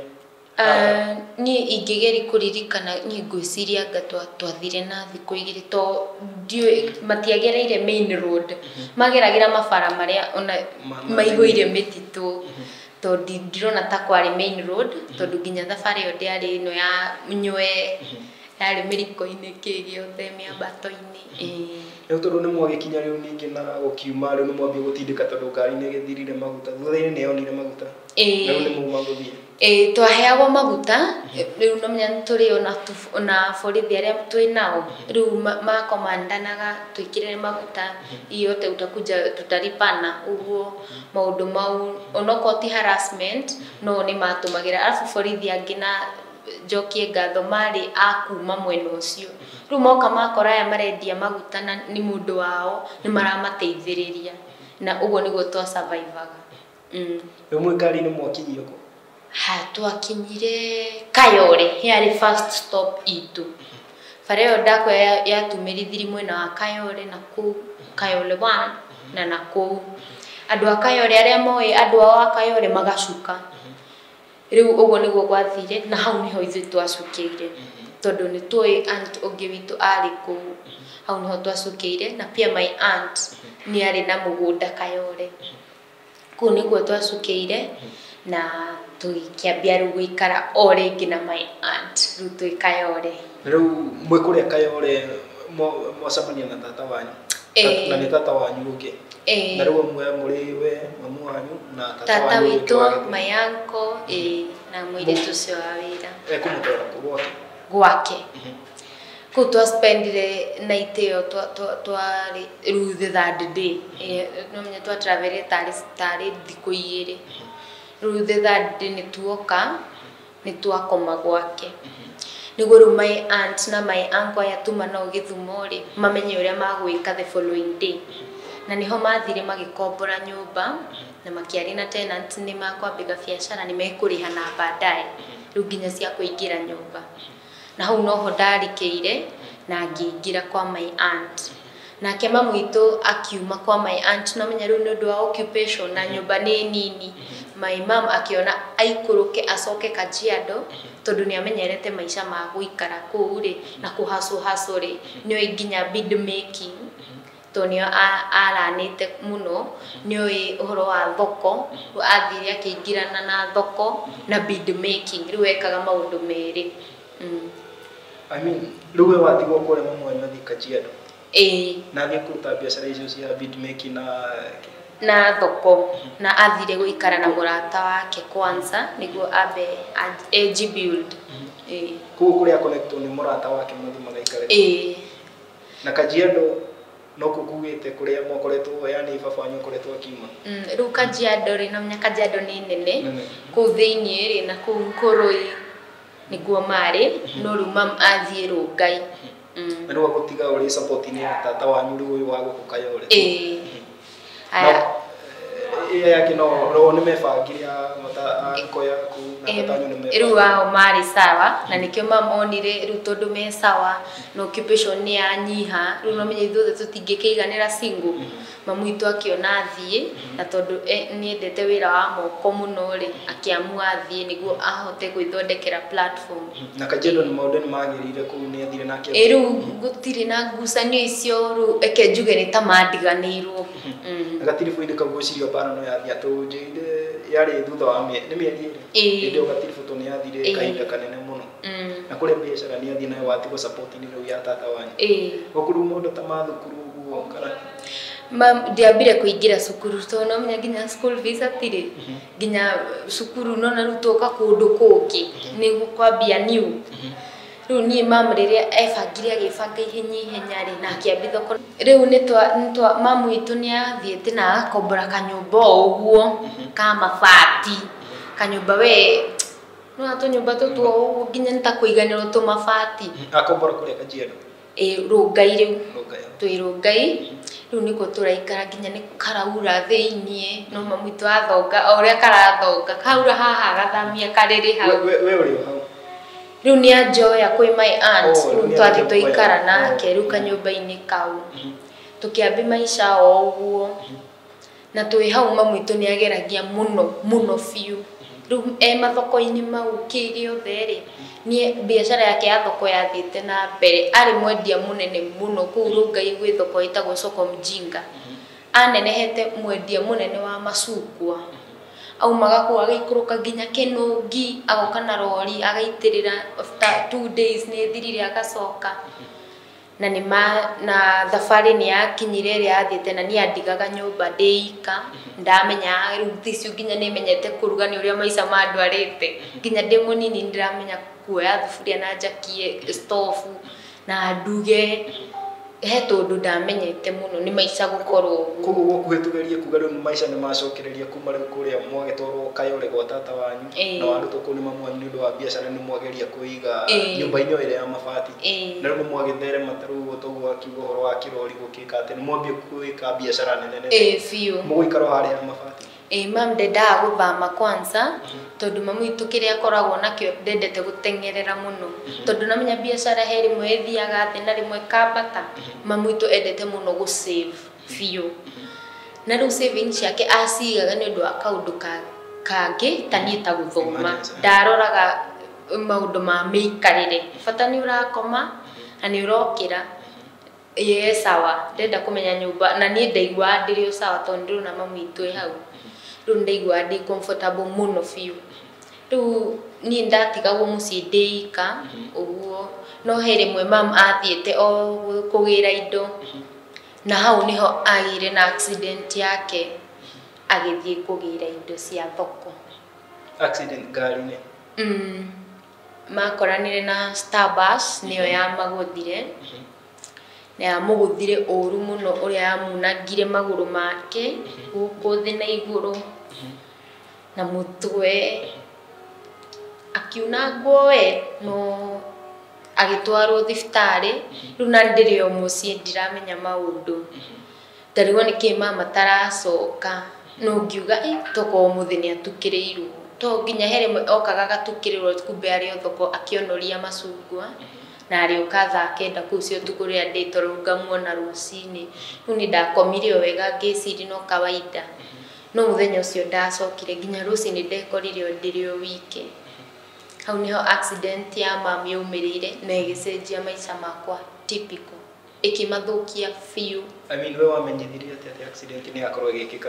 ni ingigeri kuririkana ni ngwiciria anga twathire na thiku igiri to matiagereire main road mageragira mabara maria ona maiguire mititu to ndirona ta kwari main road tondu nginya thabari yo ndiari no ya mnywe yari miriko-ini kigiothe miambato-ini Riu tondu ni mwagikinya riu ningi na gukiuma riu ni mwambie gutindika tondu ngari ni githirire maguta thutha-ini ni yonire maguta riu ni muma guthie twaheagwo maguta riu no menya turi ona borithi aria twinao riu makomandanaga twikirire maguta yote utakuja tutalipana uguo maundu mau onoko ti harassment no ni matumagira alafu borithi angi na jokie ngatho mari akuma mwena ucio riu moka makora ya marendia maguta na ni mundu wao ni maramateithiriria na uguo niguo twa survivaga mwe ngari ni mwakinyire ko twakinyire Kayole yari first stop itu bara yo ndako yatumirithiri mwena wa Kayole na ku Kayole 1 na ku andu a Kayole aria moi andu a Kayole magacuka riu uguo niguo gwathire na hau niho ithu twacukeire tondu ni tui aunt ungi witu ari ku hau niho twacukeire na pia my aunt ni ari na mugunda Kayole ku niguo twacukeire na tukiambia riu guikara o ringi na my aunt riu twi Kayole riu mwe kuria Kayole mwacamania na tata wanyu na ni tata wanyu ungi na riu mwe muri we mamu wanyu na tata witu my uncle na mwire tucio wa wira kumutwara gwake ku twaspendire night yo twari riu the third day no menya twa travel tari thiku igiri riu the third day ni twakoma gwake niguo riu my aunt na my uncle yatuma no Githumo ri mamenye uria magwika the following day na niho mathire magikombora nyumba na makiari na tenant ni makwambiga biashara ni mekuriha na baadaye riu nginya cia kuingira nyumba na hau noho ndarikeire na ngiingira kwa my aunt na kema mwitu akiuma kwa my aunt no menya riu ni undu wa occupation na nyumba ni nini my mom akiona aikuruke acoke Kajiado tondu ni amenyerete maisha ma guikara kuu ri na kuhaso ri ni nginya bead making tonio aranite muno ni uhoro wa thoko athire akiingirana na thoko na bead making riu ekaga maundu meri I mean riu watigwo kore mamu wanyu athi Kajiado na thie kuruta biashara icio cia bead making na thoko na athire guikara na murata wake kwanza niguo abe AG build kuo kuria connect ni murata wake muthi magaikara na Kajiado no kukuite kuria mwakoretwo yani baba wanyu koretwo akiuma riu Kajiado ri no menya Kajiado ni nene ku thiini ri na ku Nkurui niguo marĩ no rĩu mam athiĩ Rongai. Na ndio gutiga uri support ni tata wanyu rĩu uyu wa guku Kayole. Aya yake no ni mebangiria mata ankoya ku na tata wanyu ni mebangiria. Rĩu wao marĩ sawa na nikĩo mamonire rĩu tondũ me sawa no occupation ni yanyiha rĩu no menye ithuothe tũtingĩkĩiganĩra single. Mamu itu akiona athiĩ na tondũ niendete wĩra wa moko mũno rĩ akiamua athiĩ nĩguo ahote gwĩthondekera platform. Na Kajiado ni maũndũ ni magĩrĩire kũu ni athire nake. Rĩu gũtirĩ na ngucanio icio rĩu eke njuge nĩ ta mandiganĩirwo. Gatirifu inde kagucirio bara no yathia tũnjĩire yarĩ thutha wa nĩ mĩeri ĩrĩ. Ndio gatirifu to ni yathire kahinda kanene mũno. Na kũrĩa biacara ni athie nayo watigo support ni rĩu ya tata wanyu. Gũkuru mũndũ ta mathukuru ũguo kana ndiambire kuingira cukuru to no menya nginya school fees atire nginya cukuru no na rutoka kundu kungi ni gukwambia new riu ni mam riria ebangiria gibanga ihenya ri na kiambi thoko riu ni twa mamu itu ni athiete na akombora kanyumba uguo ka mabati kanyumba we no ato nyumba to tuo nginya nitakuiganirwo tu mabati akombora kuria Kajiado Rongai riu twi Rongai riu niko turaikara nginya ni karaura thiini no mamu itu athonga oria karathonga kaura haha gathamia kariri hau we uri hau riu ni anjoya kwi my aunt riu twathi tuikara nake riu kanyumba-ini kau tukiambi maisha o uguo na twi hau mamu itu ni ageragia muno fiu riu mathoko-ini mau kiri othe ri ni biashara yake ya thoko yathiite na mbere ari mwendia munene muno kuu Rongai gwi thoko itagwo soko mjinga anenehete mwendia munene wa macungwa aumaga ku agaikuruka nginya Kinungi agoka na rori agaitirira after 2 days ni thirire agacoka na na thafari ni yakinyire ri athiite na ni andigaga nyumba ndeika ndamenya riu thicio nginya ni menyete kuruga ni uria maica mandwarite nginya ndi munini ndiramenya kuoya thufuria na njakie stofu na nduge he tondu ndamenyete muno ni maica gukorwo kuguo kuhitugeria kuga riu maica ni macokereria kuma riu kuria mwagetwarwo Kayole gwa tata wanyu na wandu tuko ni mamu wanyu ndu wa biashara ni mwageria kuiga nyumba-ini ire ya mabati na riu mwagitherema taru toguo akiuga horo wa kirori gukika ati ni mwambie kuika biashara nene fiu muguikaro haria ya mabati mam ndendaga guthama kwanza tondu mamu itu kiria akoragwo nakio ndendete gutengerera muno tondu namenya biashara he rimwe ithiaga thi na rimwe kambata mamu itu endete muno gu save fiu na riu savings yake acigaga ni undu wa kaundu kangi tani ta guthoma ndaroraga maundu ma miikarire bata ni urakoma na ni urokira sawa ndenda kumenya nyumba na ni ndaigua ndirio sawa tondu na mamu itu hau riu ndaigua ndi comfortable muno fiu riu ni ndatigagwo mucii ndiika uguo no he rimwe mam athiete o kugira indo na hau niho agire na accident yake agithie kugira indo cia thoko accident gari-ini makoranire na Starbus niyo yamaguthire na yamuguthire uru muno uria yamunangire maguru make guku thi na iguru na mutwe akiunangwo we no agitwarwo thibitari riu na ndirio mucii ndiramenya maundu ndarigwo niki mama taracoka no ngiuga toko muthi ni atukiriirwo to nginya here okaga gatukirirwo kumbe ari thoko akionoria macungwa na ari ukatha kenda kucio tukuria nditoro ngamuona rucini riu ni ndakomire wega ngiciri no kawaida no muthenya ucio ndacokire nginya rucini ndekorire ndirio wike hau niho accident ya mami yumirire na igicenjia maica makwa typical ikimathukia fiu I mean we wamenyithirie ati accident ni yakorwo igikika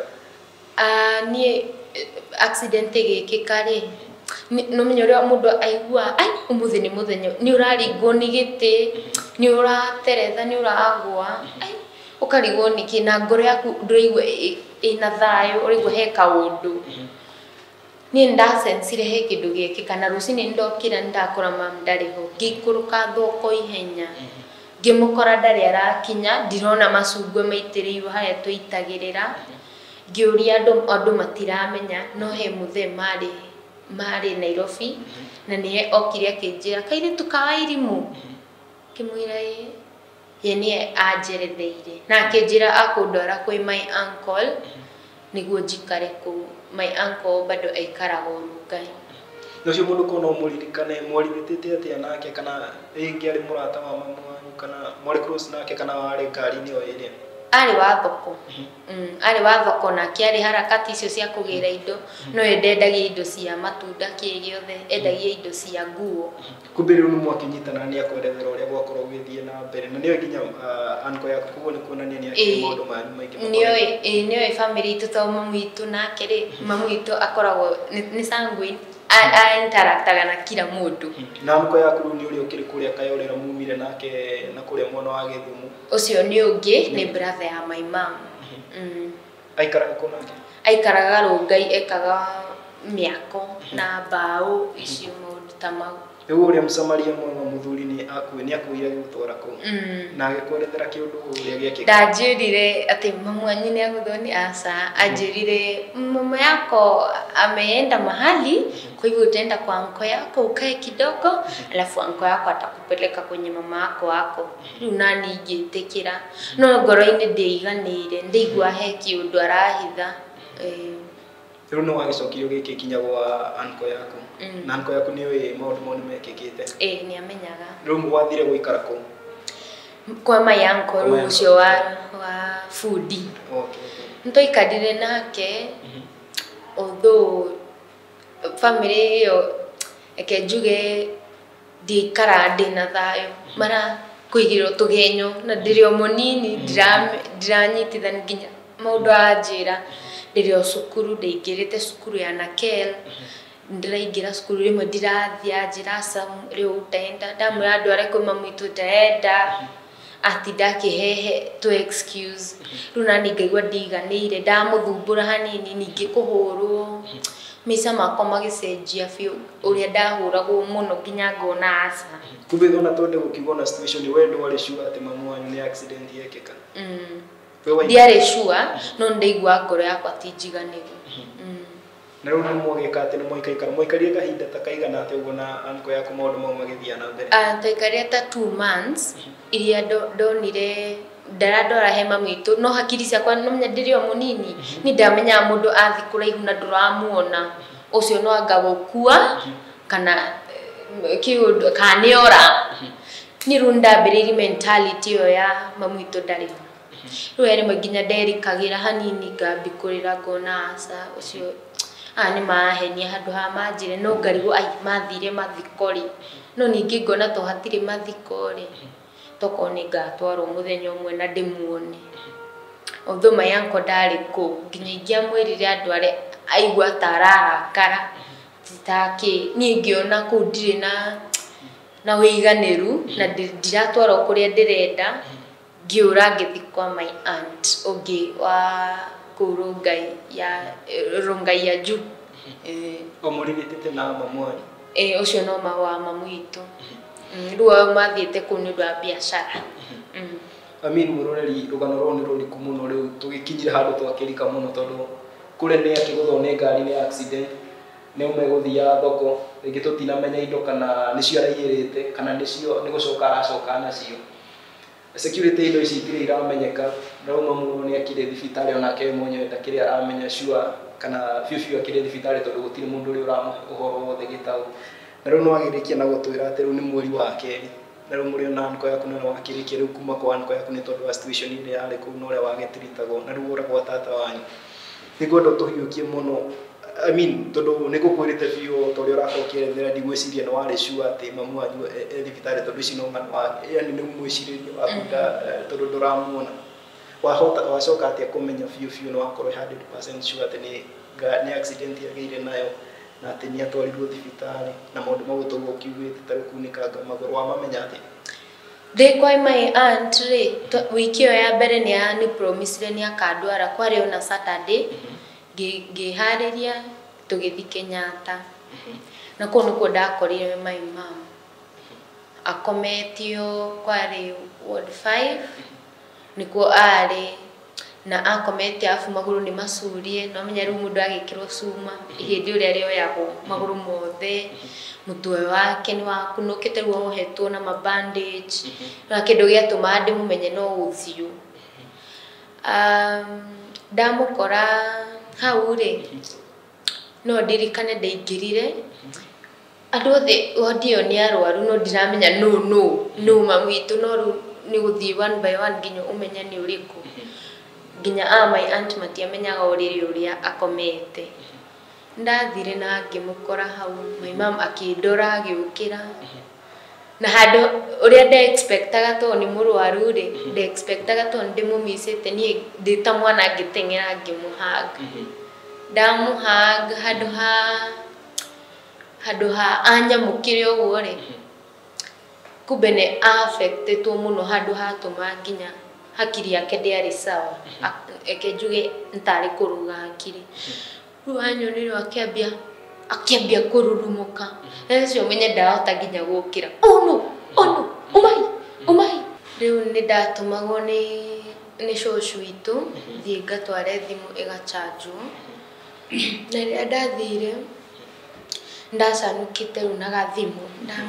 ni accident igikika ri no menyo ria mundu aigua ai umuthi ni muthenya ni uraringwo ni giti ni urateretha ni uragwa ai ukarigwo niki na ngoro yaku nduraigwa ina thayo urigwo he kaundu ni ndasensire he kindu gikika na rucini ndokira ndakora mam ndariho ngikuruka thoko ihenya ngimukora ndari arakinya ndirona macungwa maitiriirwo haya tuitagirira ngiuria andu matiramenya no he muthe mari marĩ Nairobi na nĩ okire akĩnjĩra kairĩtu ka Wairimu kĩmwĩra ye nĩ anjeretheire na akĩnjĩra akũndwara kwĩ my uncle nĩguo njikare kũu. My uncle bado aikaraga Rongai. Nocio mundu kono muririkane mwaritete atia nake kana ingi ari murata wa mamu wanyu kana mwari close nake kana wari ngari-inĩ o ĩrĩa? Arĩ wa thoko. Arĩ wa thoko na kĩarĩ harakati icio cia kũgĩra indo no endagia indo cia matunda kĩgiothe endagia indo cia nguo. Kumbe rĩu nĩ mwakinyitana nĩ akwerethera ũrĩa gwakorwo gũgĩthiĩ na mbere na nĩyo nginya uncle yaku koguo nĩ kuonania nĩ akĩrĩ maũndũ manyu maingĩ. Nĩoĩ family itũ to mamu itũ nake rĩ mamu itũ akoragwo nĩ sanguine interactaga na kila mũndũ. Na uncle yaku rĩu nĩ ũrĩa ũkĩrĩ kũrĩa Kayolera mumire nake na kũrĩa mwena wa Gĩthumo? Ũcio nĩ ũngĩ nĩ brother ya my mom. Aikaraga kũ nake? Aikaraga Rongai ekaga mĩako na mbaũ icio maũndũ ta mau. Rĩu ũrĩa mũcamaria mwega mũthuri nĩ akuire gũtwara kũu na agĩkwerethera kĩũndũ ũrĩa gĩekĩka? Ndanjĩrire atĩ mamu wanyu nĩ agũthwo nĩ aca, anjĩrire mama yako ameenda mahali kwa hivyo utaenda kwa uncle yako ukae kidogo alafu uncle yako atakupeleka kwenye mama yako wako. Rĩu nani ingĩtĩkĩra no ngoro-inĩ ndĩiganĩire ndaigua he kĩũndũ arahitha. Rĩu no wagĩcokire gĩkĩ kinya gwa uncle yaku na uncle yaku nĩoĩ maũndũ mau nĩmekĩkĩte? Nĩ amenyaga. Rĩu mwathire gũikara kũu? Kwa my uncle rĩu ũcio wa foodi. Nĩtwaikarire nake although family ĩyo eke njuge ndiaikara ndĩna thayũ mara kũigĩrwo tũgenyo na ndĩrĩ o mũnini ndiranyitithania nginya maũndũ anjĩra ndĩrĩ o cukuru ndaingĩrĩte cukuru ya Nakel ndĩraingĩra cukuru rĩmwe ndirathiĩ anjĩra rĩu utaenda ndamwĩra ndware kwĩ mamu itũ ndaenda ati ndakĩhehe to excuse rĩu nani ngaigua ndiganĩire ndamũthumbũra hanini ningĩ kũhũrwo maica makwa magĩcenjia biũ ũrĩa ndahũragwo mũno nginya ngona aca. Kumbe thona twende gũkiuga na situation wendo warĩ sure atĩ mamu wanyu nĩ accident yekĩka? Ndiarĩ sure no ndaigua ngoro yakwa ti njiganĩru. Na rĩu nĩ mwagĩka atĩ nĩ mwaikarire kahinda ta kaigana atĩ ũguo na uncle yaku maũndũ mau magĩthiĩ na mbere? Twaikarire ta 2 months iria ndonire ndarandora he mamu itũ no hakiri ciakwa nĩmenya ndĩrĩ o mũnini nĩ ndamenyaga mũndũ athi kũraihu na ndũramuona ũcio no anga gũkua kana kĩũndũ kana nĩora. Nĩ rĩu ndambĩrĩirie mentality ĩyo ya mamu itũ ndarĩ ho. Rĩu rĩmwe nginya nderikagĩra hanini ngambikũrĩra ngona aca ũcio nĩ mahenia handũ ha manjĩre no ngarigwo mathire mathiko rĩ no ningĩ ngona to hatirĩ mathiko rĩ toko nĩ ngatwarwo mũthenya ũmwe na ndĩmuone. Although my uncle ndarĩ kũu nginya ingĩamwĩrire andware aigua ta ararakara take niĩ ngĩona kũu ndirĩ na ũiganĩru na ndiratwarwo kũrĩa ndĩrenda ngĩũra ngĩthi kwa my aunt ũngĩ wa kũu Rongai ya juu. O mũrigitĩte na mamu wanyu? Ũcio no wa mamu itũ. Rĩu mathiĩte kũu nĩ ũndũ wa biacara. Amin mũroreri rũgano rũrũ nĩ rũriku mũno rĩu tũgĩkinyire handũ twakĩrika mũno tondũ kũrĩa nĩ akĩgũthwo nĩ ngari nĩ accident nĩ ũmegũthiaga thoko rĩngĩ tũtinamenya indo kana nĩcio araigĩrĩte kana nĩcio nĩ gũcoka aracoka nacio. Security indo ici itirĩ iramenyeka rĩu mamu nĩ akĩrĩ thibitarĩ onake mwenyewe ndakĩrĩ aramenya sure kana biũ akĩrĩ thibitarĩ tondũ gũtirĩ mũndũ ũrĩa ũramũhe ũhoro wothe gĩtaũ. Na rĩu no agĩrĩkia na gũtwĩra atĩ rĩu nĩ mweri wa kerĩ na rĩu mũrĩ na uncle yaku nĩ wakĩrĩkia rĩu kuma kwa uncle yaku nĩ tondũ wa situation ĩrĩa yarĩ kũu na ũrĩa wagĩtiritagwo na rĩu ũra gwa tata wanyu. Nĩngwenda ũtũhiũkie mũno I mean tondũ nĩ ngũkwĩrĩte biũ tondũ ũrakokĩerethera ndigwĩciria nĩ warĩ sure atĩ mamu wanyu thibitarĩ tondũ ici no ng'ano yani nĩ mwĩcirĩrie waku tondũ ndũramuona. Wacoka atĩa kũmenya biũ nĩ wakorwo 100% sure atĩ nĩ accident yagĩire nayo na atĩ nĩ atwarirwo thibitarĩ na maũndũ mau tũguo ũkiugĩte ta gũkunĩkanga magũrũ wamamenya atĩ? Ndĩ kwa my aunt rĩ wiki ĩyo ya mbere nĩ promisire nĩ akandwara kwarĩ ona Saturday ngĩharĩria tũgĩthi Kenyatta na kũu nĩkuo ndakorire my mom akometio kwarĩ ward 5 nĩkuo arĩ na akomete afu maguru ni masurie no menya ru mundu agikirwo cuma ihindi uria rioyagwo maguru mothe mutwe wake ni wakunukite ruo hetwo na mabandage na kindu giatuma andi mumenye no uthiu ndamukora hau ri no ndirikane ndaingirire andu othe odio ni arwaru no ndiramenya no mamu itu no ni guthii one by one nginya umenya ni uriku nginya my aunt matiamenyaga uriri uria akomete ndathire na ngimukora hau my mom akindora agiukira na hado uria nda expectaga to ni murwaru ri nda expectaga to ndimumisite ni ndita mwana ngitengera ngimuhaga ndamuhaga hado ha anya mukire uguo ri kumbe ni affected muno hado hatuma nginya hakiri yake ndiari sawa ekejuge ntari kuruga hakiri ruanyoniro akiambia kururumuka ecio menye ndahota nginya gukira ono umai riu ni ndatumagwo ni shoshu itu thie ngatware thimu igachanjwo na ria ndathire ndacanukite na gathimu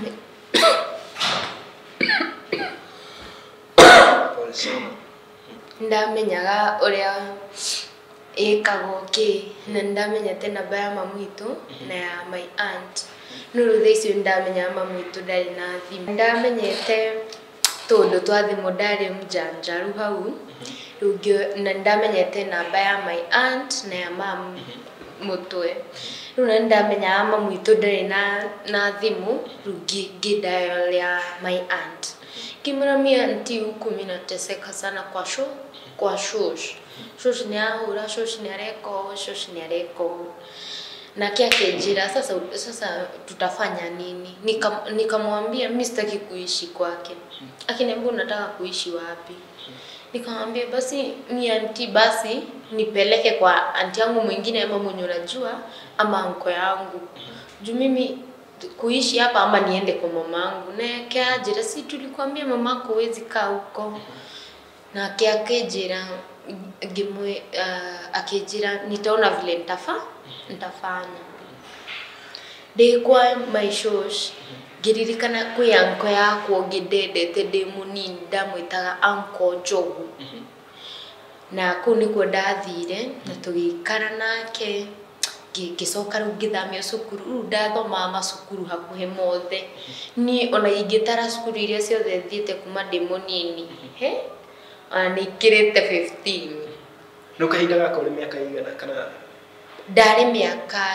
ndamenyaga uria ikagwo ki na ndamenyete namba ya mamu itu na ya my aunt no ruthe icio ndamenya mamu itu ndari na thimu ndamenyete tondu twa thimu ndari mjanjaru hau rugio na ndamenyete namba ya my aunt na ya mamu mutwe runa ndamenya mamu itu ndari na thimu rugi dial ya my aunt kimura mi aunti huku minateseka sana kwa shosh ni ahura shosh ni areko na kiakejira sasa tutafanya nini nikamwambia mimi sitaki kuishi kwake akiniambia unataka kuishi wapi nikamwambia basi mi aunti basi nipeleke kwa aunti yangu mwingine ama mwenye unajua ama anko yangu juu mimi kuishi hapa ama niende kwa mamangu na kiajira si tulikwambia mamako wezi kaa huko na kiakejira ngimwe akejira nitaona vile nitafanya ndikwa maishosh giririkana kwi anko yakwo ngidendete ndi munini ndamwitaga anko Jogu na ku nikuo ndathire na tugikara nake gicoka ru ngithamio cukuru ndathoma macukuru hakuhe mothe ni ona ingitara cukuru iria ciothe thiete kuma ndi munini nikirite 15 no kahinda gako uri miaka igana kana ndari miaka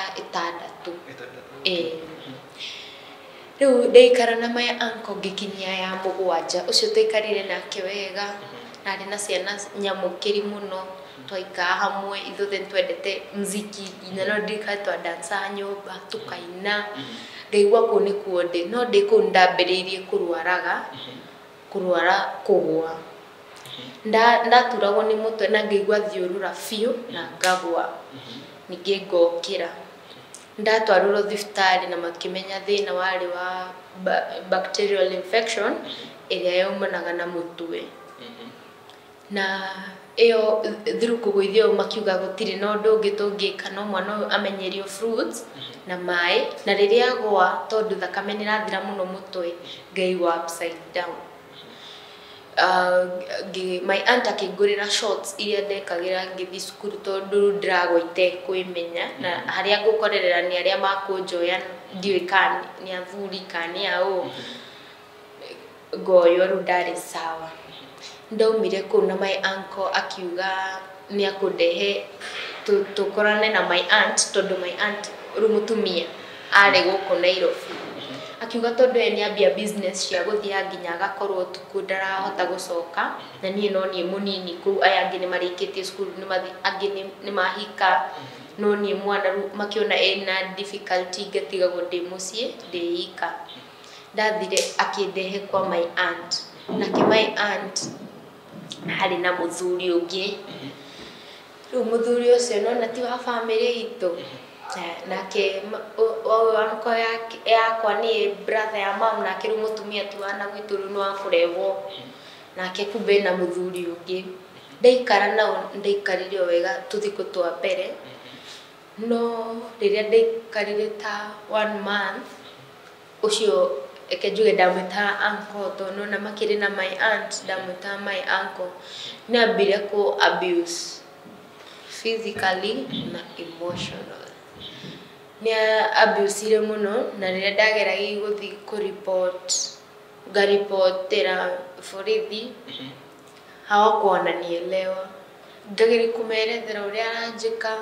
6 riu ndeikara na my uncle ngikinyia ya mugwanja ucio twikarire nake wega na ari na ciana nyamukiri muno twaika hamwe ithothe twendete muziki no ndika twa dance nyumba tukaina ngaigua ku ni kuonde no ndiku ndambiriirie kurwara kugwa ndaturagwo ni mutwe na ngaigua thiurura fiu na ngagwa ningi ngokira ndatwarwo thibitari na makimenya thina wari wa bacterial infection iria yumanaga na mutwe na iyo thiruku gwithio makiuga gutire no ndungi tungika no mwana amenyerio fruits na mai na riria gwa tondu thakame ni rathira muno mutwe ngaigua upside down my aunt akingurira shots iria ndekagira ngithi cukuru tondu ndiragwaite kwimenya na haria ngukorerera ni aria makunjoya ndiwikani ni athuri kani ao goyo rudari sawa ndaumire ku na my uncle akiuga ni akundehe tukorane na my aunt tondu my aunt rumutumia ari guku Nairobi akiuga tondu ni ambia business cia guthia nginya agakorwo tuku ndarahota gucoka na nie no nie munini ku aya angi ni marikite school ni mathi angi ni mahika no nie mwana makiona ena difficulty gatiga gundi mucie ndeika ndathire akindehe kwa my aunt na ke my aunt hari na muthuri ungi ru muthuri ucio no na ti wa family itu nake wanko yakwa ni brother ya mom na kiru mutumia tu ana gwituru no afurevo nake kumbe na muthuri ungi ndaikara nao ndaikarire wega tuthiko twa mbere no riria ndaikarire ta 1 month ucio ekejuge ndamwita uncle tono na makiri na my aunt ndamwita my uncle nambire ku abuse physically na emotional ni abuse ile muno na riria ndageragia guthi ku report garipotera borithi hawakuwa wananielewa ndageri kumerethera uria aranjika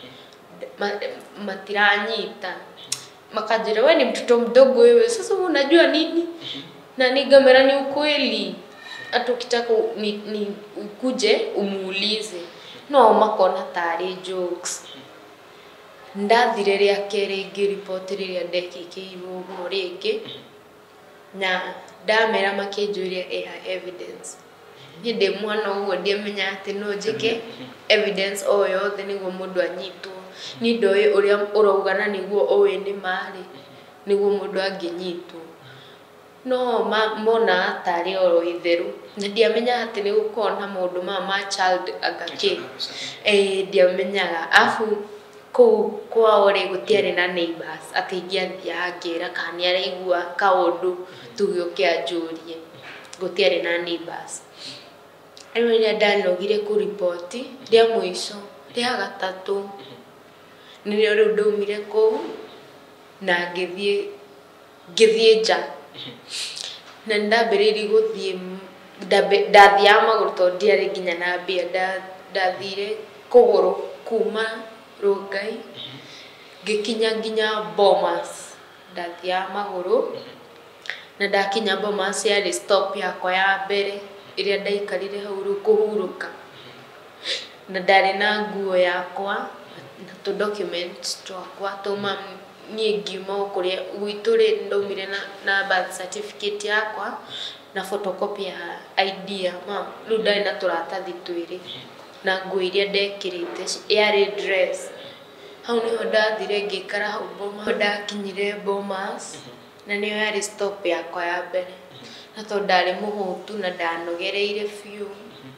matiranyita makajira wewe ni mtoto mdogo wewe sasa unajua nini na nigamera ni ukweli hata ukitaka ni ukuje umuulize no makona tari jokes ndathire ria kere ngiripoti riria ndekikirwo uguo ringi na ndamera makinjuria evidence ni ndi mwana uguo ndimenya ati no njike evidence o yothe niguo mundu anyitwo ni ndoi uria uraugana niguo owe ni mari niguo mundu anginyitwo no mona atari oro itheru na ndiamenya ati ni gukona mundu ma child agaki ndiamenyaga afu kwa ore gutiare na neighbors atingiathia ngira kana ni araigua kaundu tugiokia njurie gutiare na neighbors ria ndanogire ku report ria mwiso ria gatatu nirio riu ndaumire ku na ngithie nja na ndambiririe guthie ndathia maguru to ndiari nginya na mbia ndathire kuguru kuma Rongai ngikinya nginya Bomas ndathia maguru na ndakinya Bomas ya stop yakwa ya mbere iria ndaikarire hau kuhuruka na ndari na nguo yakwa na to documents twakwa tuma nie ngima kuria gwituri ndaumire na birth certificate yakwa na photocopy ya ID ya mam riu ndari na turatathi twiri na nguo iria ndekirite yari dress hau niho ndathire ngikara hau Bomas ndakinyire Bomas na niyo yari stop yakwa ya mbere na to ndari muhutu na ndanogereire biu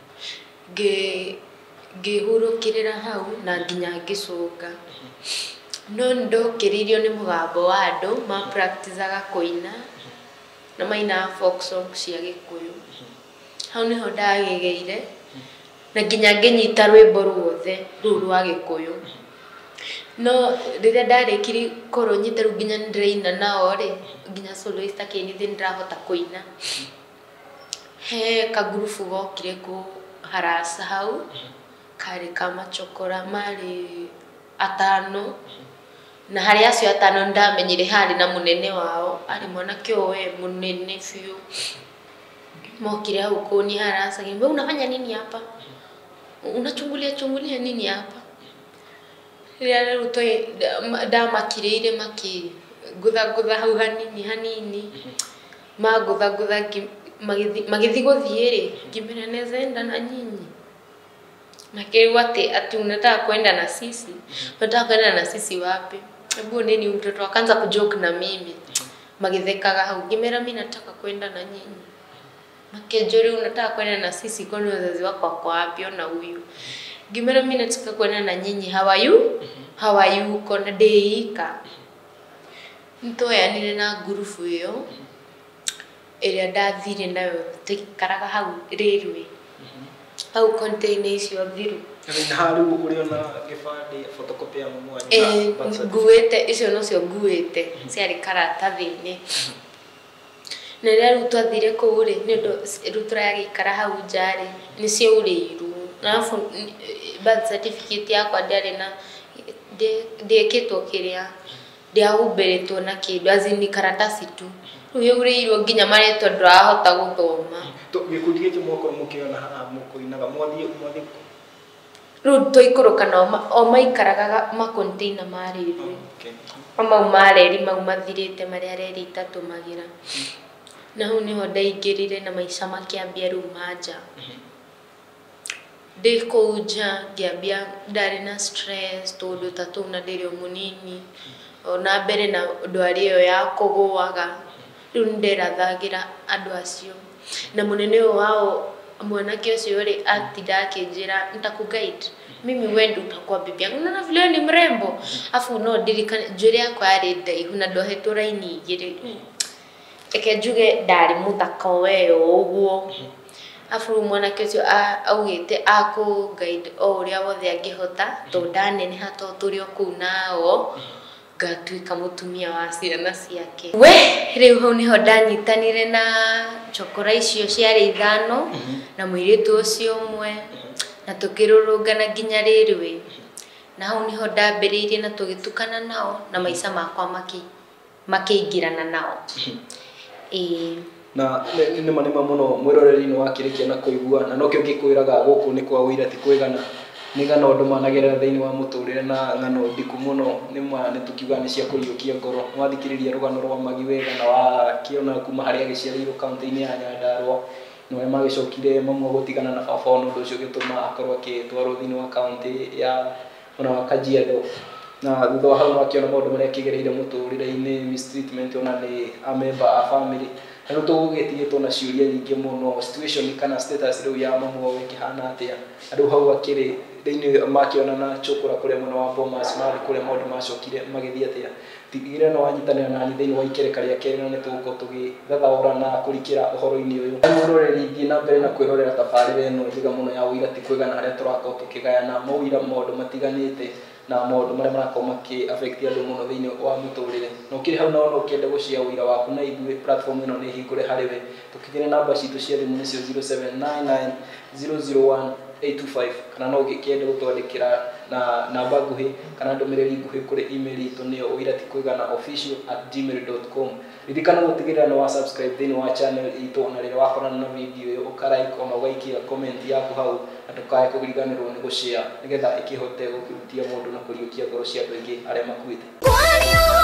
ngihurukirira hau na nginya ngicunga no ndokiririo ni mugambo wa andu ma practiceaga kuina na maina folk song cia Gikuyu hau niho ndagegeire na nginya nginyita rwimbo ruothe ru rwa Gikuyu no riria ndarekiri koronyite ru nginya ndiraina nao ri nginya soloista kinithi ndirahota kuina he kagurufu gokire ku harasa hau kari kama chokora mari atano na hari acio atano ndamenyire hari na munene wao ari mwana kiowe munene fiu mokire hau kuni harasa ngimbe unafanya nini hapa unachungulia nini hapa ria rutoi ndamakire maki gutha hau hanini magutha magithi guthiere ngimera nezenda na nyinyi na kiwa ati unataka kwenda na sisi unataka kwenda na sisi wapi hebu nini mtoto akaanza kujoke na mimi magithekaga hau ngimera mimi nataka kwenda na nyinyi makejori unataka kwenda na sisi kwani wazazi wako wako wapi na huyu ngimera mimi nataka kwenda na nyinyi how are you kona deika ntoya nile na gurufu iyo iria ndathire nayo tikaraga hau railway au container icio thiru na haru uriona gibandi photocopy ya mumwa nguete icio no cio nguete ciari karatathi-ini na ria rutwathire kuu ri ni rutura ya gikara hau njari ni cio uriru na birth certificate yakwa ndari na ndekitwo kiria ndiahumbiritwo na kindu azini karatasi tu uyu uriirwo nginya maretwa ndirahota guthoma to gikundi giki moko mukiona haha mukuinaga mwathie riu toikuruka na o maikaraga ma container marirwe mau mareri mau mathirite maria reri itatumagira na hau niho ndaingirire na maica makiambia riu manja ndikuja ngiambia ndari na stress tondu tatu na ndirio munini ona mbere na ndwari iyo ya kuguaga riu ndirathagira andu acio na munene wao mwanake ucio ri atinda akinjira nitakuguide mimi wewe utakuwa bibi yangu na vile ni mrembo afu no ndirikane njuri yakwa yari ndaihu na ndohetwo raini igiri eke njuge ndari muthaka we uguo afu mwanake ucio augite akuguide o uria wothe angihota to ndanene hato turi oku nao ngatuika mutumia wa ciana ciake we riu hau niho ndanyitanire na chokora icio ciari 5 na mwiritu ucio umwe na tukirurungana nginya rirwe na hau niho ndambiriirie na tugitukana nao na maica makwa makiingirana nao na ni manema muno mwiroreri-ini wa kirikia na kuigua na no kio ngikwiraga guku ni kwa wira ti kwigana ni ngano ndu managerera thiini wa muturire na ngano ndiku muno ni tukiuga ni cia kuriukia ngoro mwathikiriria rugano rwa Magi wega na wa kiona kuma haria giciarirwo kaunti-ini ya Nyandarua no magicokire mamwe gutigana na baba ono ndu ucio gituma akorwo akitwarwo thiini wa kaunti ya ona wa Kajiado na thutha wa hau akiona maundu maria kigereire muturire-ini mistreatment ona ni a member a family no tugugitigitwo na ciuria nyingi muno situation kana status riu ya mamu wikihana atia andu hau akiri thiini makiona na chokora kuria muno wa Bomas mari kuria maundu macokire magithia atia tigire no wanyitanira na thiini wa ikereka ria keri na nituguko tugigathaura na kurikira uhoro-ini uyu muroreri thii na mbere na kwirorera tabarire ino njega muno ya wira ti kwigana haria turakorwo tukigayana mawira maundu matiganite na maundu maria marakorwo maki affect andu muno thiini wa muturire no kiri hau no ukiende gucia wira waku na ithuĩ platform ino ni hingure hariwe tukigire namba citu cia thimu nicio 0799001825 kana no ukiende gutwandikira na namba nguhi kana ndumiriri nguhi kuri email itu niyo wiratikũigana@gmail.com ririkana gutigirira no wa subscribe thiini wa channel itu na rĩrĩa wakorana na video iyo ukarike ona ugaikia comment yaku hau na tukae kũgiriganĩrwo nĩ gushare nigetha ikihote gukirutia mundu na kuriukia ngoro cia andũ aingĩ arĩa makuĩte.